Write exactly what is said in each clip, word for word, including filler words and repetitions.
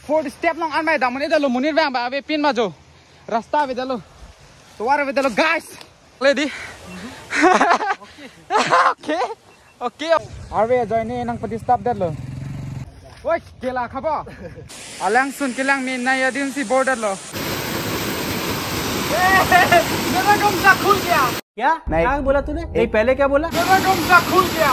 fourth step long an mai dam ni dalo munir bang ba ave pin ma jo rasta be dalo to war be dalo guys lady okay okay arve join ni nang pati stop dalo oi kela khaba alang sun kelang min na ya din si border lo मेरा गमछा खुल गया क्या क्या बोला तूने नहीं पहले क्या बोला मेरा गमछा खुल गया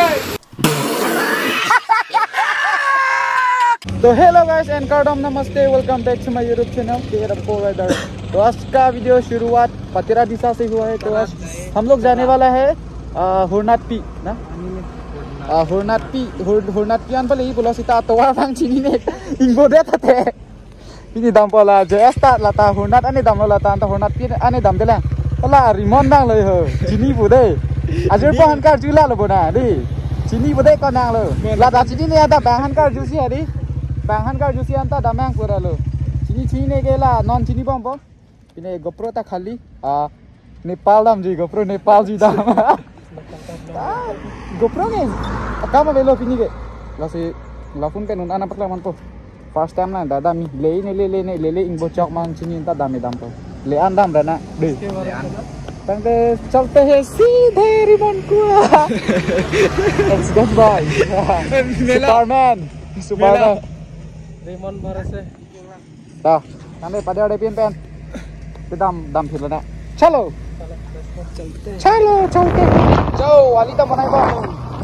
तो हेलो गाइस एंड कार्डम नमस्ते welcome back to my YouTube channel care for rider. तो आज का वीडियो शुरुआत पतिरा दिशा से हुआ है। तो आज हम लोग जाने वाला है हुरनाटपी ना हुरनाटपी हुरनाटपी अन पले बोला सीता तो वार फंग चिनी ने इंगो दे थे ini dampola jesta lata hunat ane dam lata anta hunat pi ane dam dela la rimon nang le ho chini bu de ajur pa han kar jula lo bona di chini bu de ko nang lo lata chini ne ada bang han kar ju si adi bang han kar ju si anta damang pura lo chini chini ne ge la non chini bom bom ini gopro ta khali a nepal dam ji gopro nepal ji dam gopro ne akama velo pini ge la si la pun kan un ana patla man po first time lah dada mi le ini le le ne le le ingbo chok mang chini ta dami dam to le an dam rana de tang de chalte hai सीधे रिमोन कुआ let's go boy superman superman रिमोन भरे से dah tang de pada ada pin pen ke dam dam phir na chalo चलते चलो चलते जाओ वाली तो बनाई बा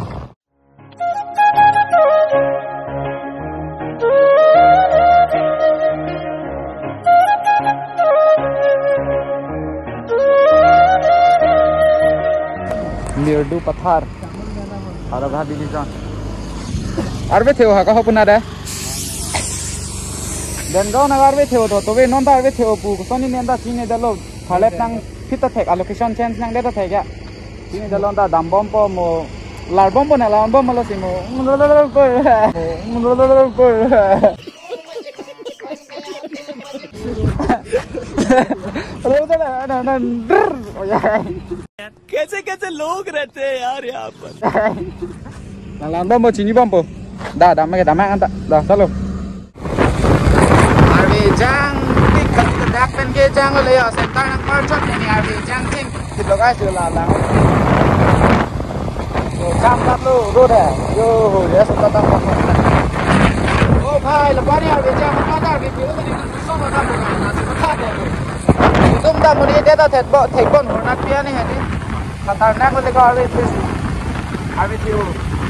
Mirdu Pathar ada bahadi di sana arbe theo ha ka hopuna da dan go na arbe theo to to ve non da arbe theo pu soni nenda sine da lo phale tang phita thek allocation change nang da thek ya sine da lon da dam bom po mo lar bom bona la bom mo lo simo कैसे कैसे लोग रहते हैं यार यहाँ पर Lang bom po chini bom po dah dah make dah make anta dah salo arve jang tik dak pen ke jang le ya center nang par chot ni arve jang tin ti lo ga ju la la yo jam la lo ro da yo ya sa ta ta o bhai la bani arve jang ma da arve pi lo ni so ma da na na ta de tum da mo ni de da thet bo thek bon hor na pia ni ha ni खतरनाक को देखो आगे फिर आगे थियो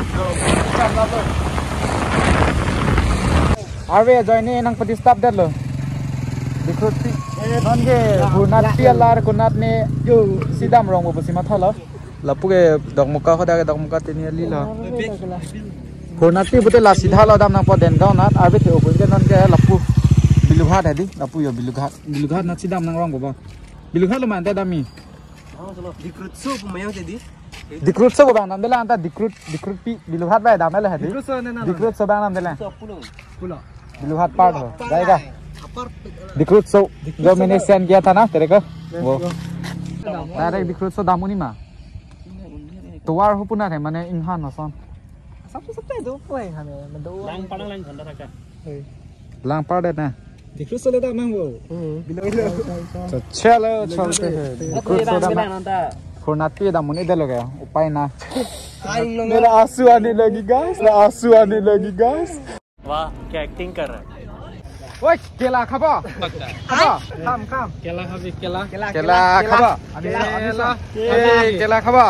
आगे जॉइने नंग पति स्टॉप दे लो देखो ती नन के हुनात पियालार कुनात ने जो सीधाम रंग बो सिमा थलो लपुगे दगमुका खदा के दगमुका तेनी लीला हुनात पि बते ला सीधा ला दाम ना प देन गाव नात आगे थियो बो नन के लपु बिलुघाट है दी लपु यो बिलुघाट बिलुघाट ना सीधाम नंग रंग बो बिलुघाट लो मानते दामी दिक्रुत सो पुmayang jadi दिक्रुत सो bang nam dela anta dikrut dikrut pi biluhat bai dam la hadi dikrut so bang nam dela biluhat part ho जाएगा दिक्रुत सो जो मैंने सेंड किया था ना तेरे को वो डायरेक्ट दिक्रुत सो दामुनी मा तो वार हो पुना है माने इंहान नसन सब सब ते दो प्ले हमें मैं दो लांग पड़ांग लांग खंडा था लांग पड़ देना दिक्रुत सो लेता मैं वो तो चलो चलते हैं दिक्रुत सो दाम हुरनाटपी दामुनी दे लोगे उपाय ना मेरा आंसू आने लगी गाइस मेरा आंसू आने लगी गाइस वाह क्या एक्टिंग कर रहा है ओए केला खाबो खाबो खाम खाम केला खाबी केला केला खाबो केला केला खाबो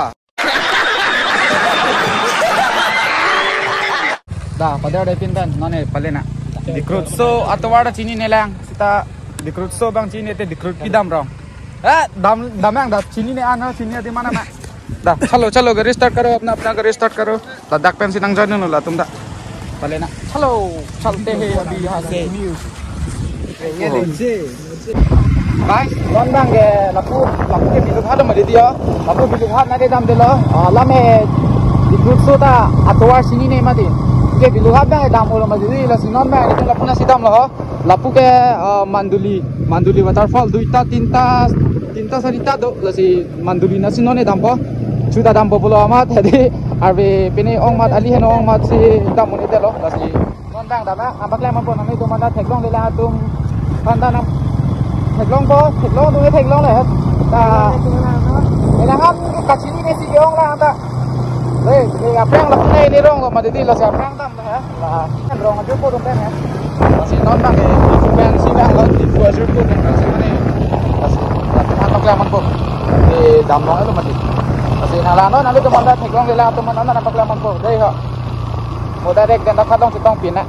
dah pada ada pintan nane palena dikrut so atau ada sini nelang kita dikrut so bang sini te dikrut pidam rong eh dam damang dah sini ne ana sini di mana mak dah chalo chalo garis start karo apna apna garis start karo ladak pen sinang janu la tum da palena chalo chalte hai abhi yahan se news ये देखिए guys don bang ke lapu lapu ke bilu ghat ma de dia lapu bilu ghat na de dam de lo la me dikrut so ta atwar sini ne ma de ke bilu ghat bang dam olo ma de la sinon ma ni lapu na sidam lo lapu ke manduli manduli waterfall duita tinta tinta sarita do la si manduli na sinon ne dam po chuda dam po bolo amat hadi arbe pene ong mat ali hen ong mat si dam ni de lo la si non bang dah mak ampak lang mampun nami tu mana theklong le la tum panda nam theklong bo theklong tu theklong le ta le la ham ka chini ne si yong la ta le le aprang la nei ni rong ma de ti la sa aprang tam ha la rong aju ko dum ben ha si non bang e si bang si bang lo di pu aju ko dum si mane ampak lang mampun di dam long itu mati si nala no nami tu mana theklong le la tu mana ampak lang mampun dei ha một direct dan dapat dong sitong pin nak.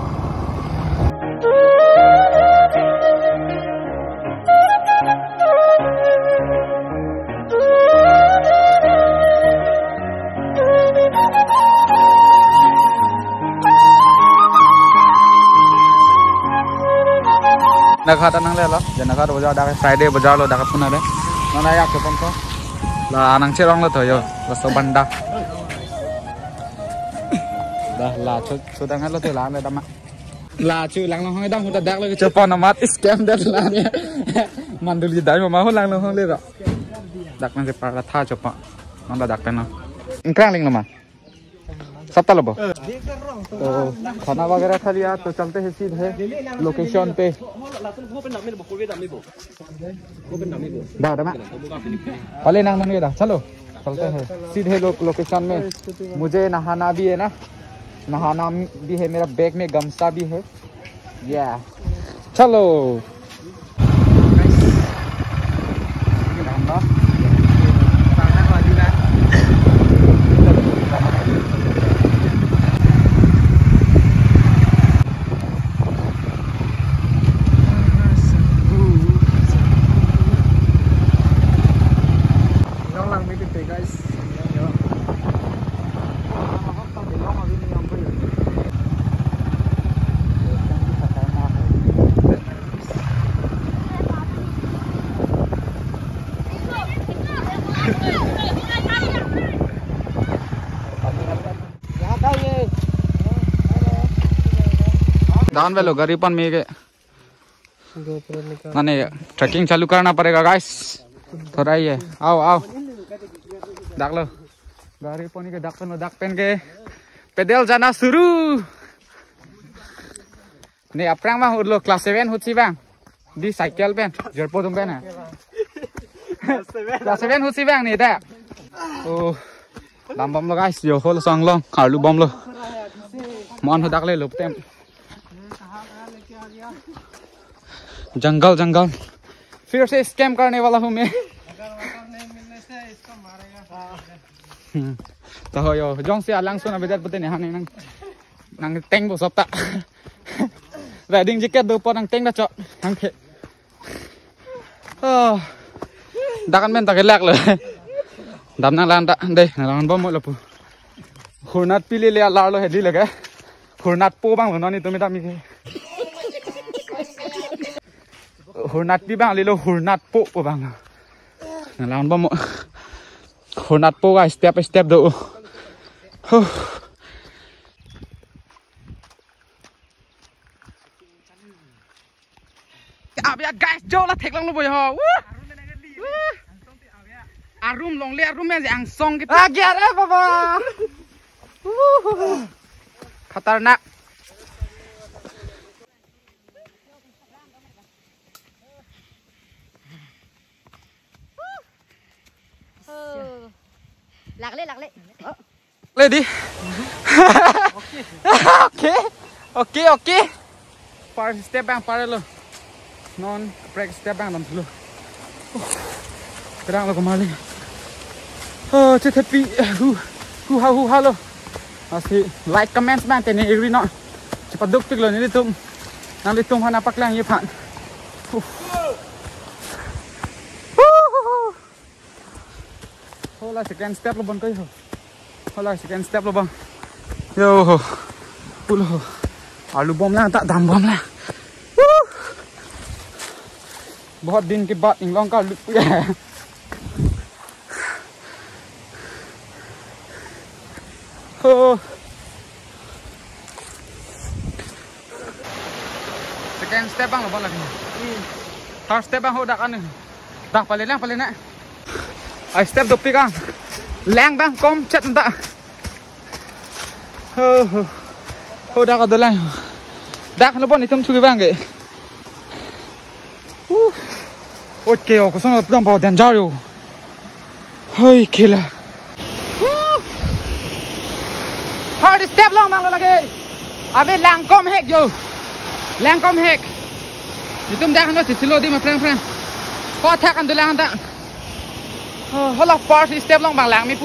Nak kata nang le lo, jangan kata bazaar dah Friday bazaar lo dah pun ada. Mana ya kepon ko? Lah nang cerong lo tu yo, lo sobanda. Dah lah, sudah nggak lo tuh lah, ada mak. Lah, cuy, lang long hong dam, udah dak lagi cepon amat, scam dah lah ni. Mandul jadi mama, lang long hong le dah. Dak nanti para tha cepon, mana dak pernah. Ingkrang ling nama. Sabta lo bo. तो खाना वगैरह खा लिया तो चलते हैं सीधे location पे दा दा पहले नाम नहीं दा चलो चलते हैं सीधे लो, लोकेशन में मुझे नहाना भी है ना नहाना भी है मेरा बैग में गमछा भी है या चलो दान वेलो गरीबन में के माने ट्रैकिंग चालू करना पड़ेगा गाइस थोड़ा ही है आओ आओ दाग लो गरीबन के दाग पेन दाग पेन के पेडल जाना शुरू ने अपरांग मा हुलो क्लास सेवन हुची बांग di cycle pen jerpo dum pen class seven हुची बांग ni da oh lam bom lo guys yo hol song lo khalu bom lo mon dak le lup tem जंगल जंगल फिर से स्कैम करने वाला हूँ मैं तो हो यो जोंग से आलांग सुना बेजार पते नहीं हाने नंग नंग टेंग बो सब ता राइडिंग जैकेट दो पर नंग टेंग दा चो नंग खे दाkan men tak elak le dam nang lan ta dei lan bom mo la pu khurnat pili le lar lo hedi le ga khurnat po bang lo ni tumi ta mi ke Hurnat pi bang lilo hurnat po po bang. Nalan ba mo? Hurnat po guys, step by step do. Abia guys, jo la thek lang lo boy ho. Arum long le arum me ang song gitu. Ah, gya re baba. Khatarnak. Lạc lên, lạc lên. Lên đi. Ok. Ok, ok. Par step bang par lo. Non break step bang dam dulu. Terang lo kembali. Oh, chết happy. Hu hu ha hu ha lo. Masih like comment bang tene agree no. Cepat duk pik lo ni tum. Nang litung hana pak lang ye phan. Hola second step lo bang kai ho. Hola second step lo bang. Yo ho. Pulo ho. आलू बम ला ता दाम बम ला बहुत दिन के बाद England का look है हो second step bang lo bang lagi third step bang ho dak an dah paling lang paling nak I step do pigang lang bang kom chat ta ho ho ho dak adalah dak lo bon itum chugi bang ge oke ko song pram ba dan jario hoi kila hard step long mang lo lagi abe lang kom hek yo lang kom hek itum dak no silo di ma prang prang ko thak an dulang ta hola part step long bang lang mi pu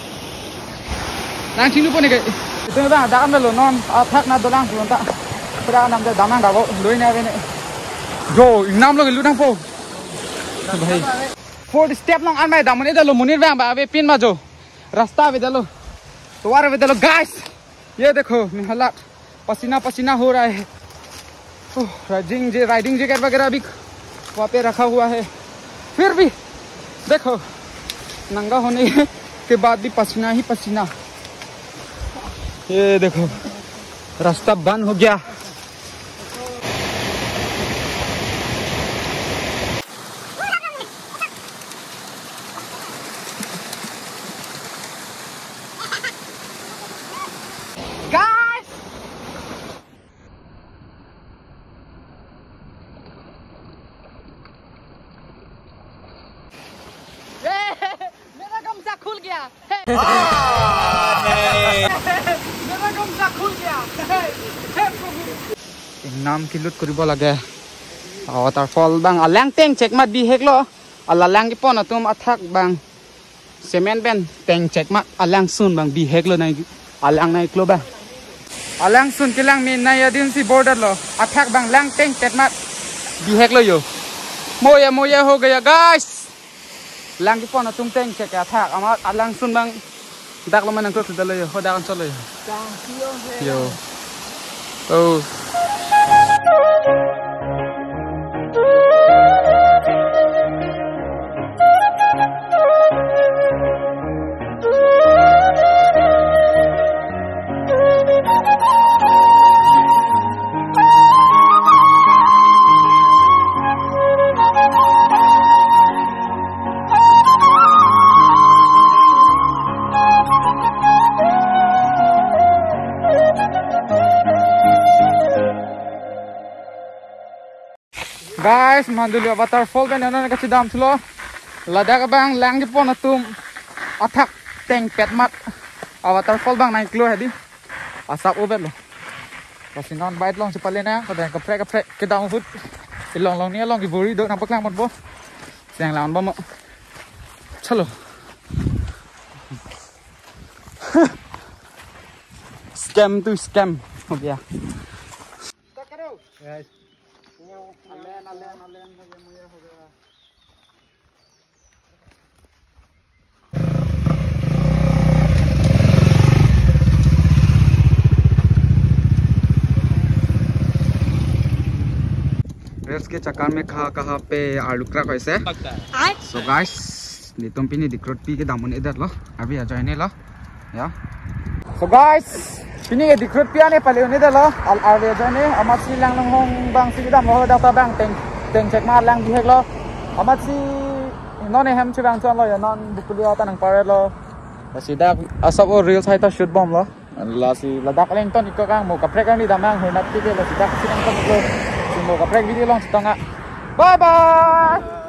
lang chinu pun ni ge itum ba dak an lo non thak na dulang lo ta pra nam da damang da go loi na ve ne yo nam lo ge lu nang po भाई fourth step लॉन्ग आन में दामने दलो मुनीर बे बाबे pin मा जो रास्ता वे दलो तो वार वे दलो गाइस ये देखो हालात पसीना पसीना हो रहा है राइडिंग जे राइडिंग जैकेट वगैरह भी वहाँ पे रखा हुआ है फिर भी देखो नंगा होने के बाद भी पसीना ही पसीना ये देखो रास्ता बंद हो गया खुल गया मेरा गमछा खुल गया नाम की लुट करिब लागे वाटरफॉल बांग अलांग टेंग चेक मा दी हेकलो अलांग की पन तुम अथाक बांग सीमेंट बेन टेंग चेक मा अलांग सुन बांग दी हेकलो नाइ अलांग नाइ क्लो बा अलांग सुन किलांग मी नाइ दिन सी बॉर्डर लो अथाक बांग लांग टेंग चेक मा दी हेकलो यो मोया मोया हो गया guys lang ki pon atung teng cek ya thak ama alang sun bang dak lo manang to sudah lo yo hodakan solo yo yo oh guys manduli waterfall ben ana ka chidam thlo ladak bang lang di pon atum athak teng pet mat waterfall bang nai klo hedi asap obet lo pasinon bait long chipale na ka ka pre ka pre ke dang fut long long ni long ki bori do na paklang mon bo sang lawan bo mo chalo scam to scam ho gaya guys Alen, alen, alen, मुझे मुझे हो गया race के चक्कर में कहाँ कहाँ पे आलू क्रा कैसे सो गाइस तुम पिनी दिक्रोट पी के दामन इधर लो अभी आ जाए लो या सो गाइस पिनी के दिक्रोट पिया ने पले उन्हें दे लो अल आवे जाने अमासी लांग लांग होंग बांग सी दाम हो दाता बांग टेंग टेंग चेक मार लांग दिहेक लो अमासी नॉन एहम चिबांग चन लो या नॉन बुकुलिया तानंग पारे लो सीधा असब और रील साइट शूट बम लो लासी लदाक लेंग तो निको कांग मो कप्रे कांग नी दामांग होनत के लो सीधा सिनंग तो मो कप्रे वीडियो लॉन्च तंगा बाय बाय